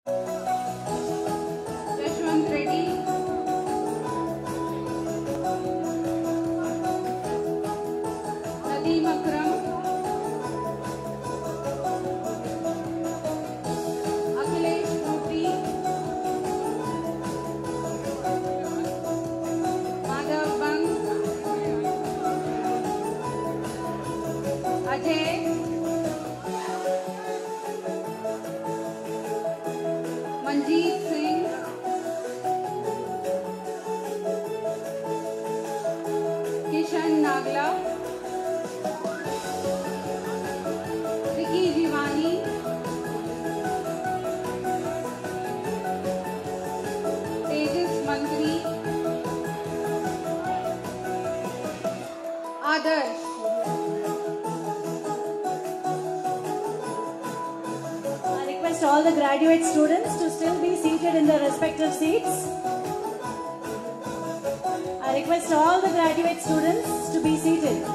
Yashwant Reddy, Nadeem Akram, Akhilesh Murthy, Madhav Bang, Ajay, Manjeet Singh, Kishan Nagla, Vicky Jivani, Tejas Mantri, Adarsh, I request all the graduate students to still be seated in their respective seats. I request all the graduate students to be seated.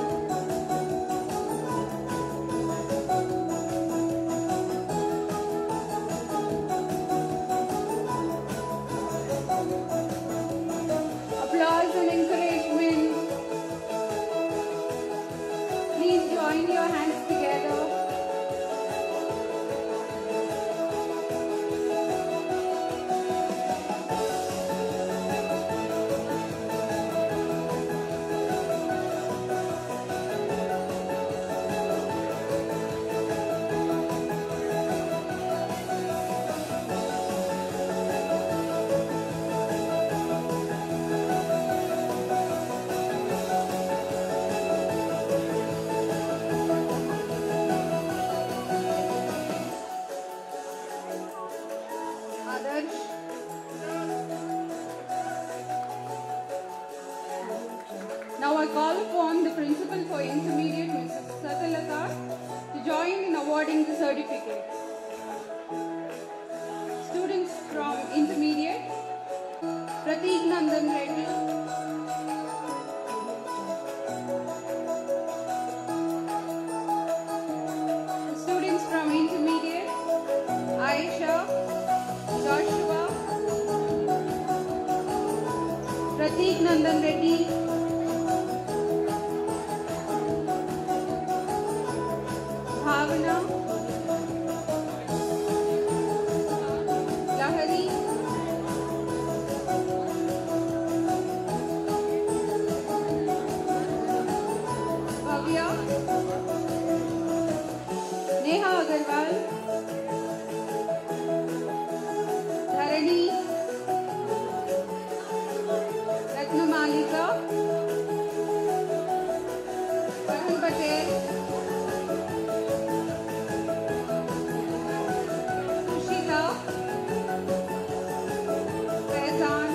applause and encouragement. Please join your hands together. Adarsh, now I call upon the principal for intermediate, Mrs. Satalata, to join in awarding the certificates. Students from intermediate, Prateek Nandan Reddy, students from intermediate, Aisha, Joshua, Prateek Nandan Reddy, Bhavana, Lahari, Bhavya, Neha Agarwal, Dharani, Ratnamalika, Varun Patel, Sushita, Faizan,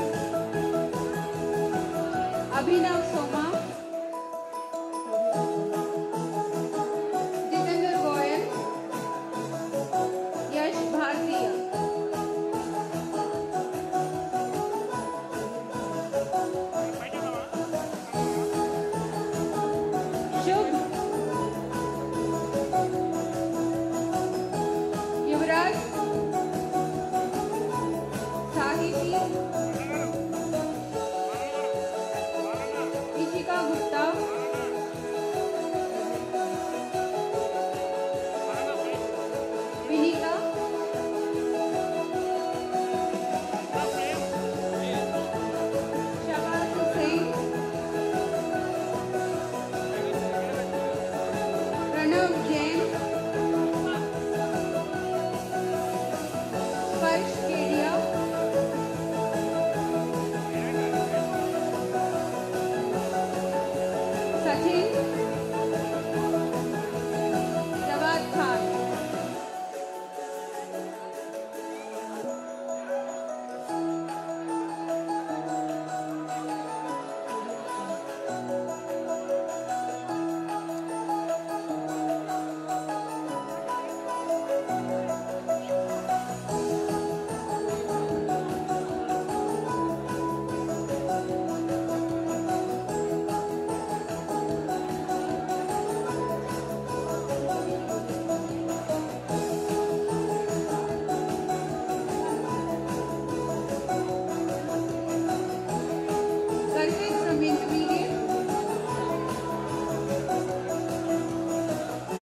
Abhinav Soma, Jitendra Goyal, Yash Bhartiya. Shubh, Yuvraj, Sahiti,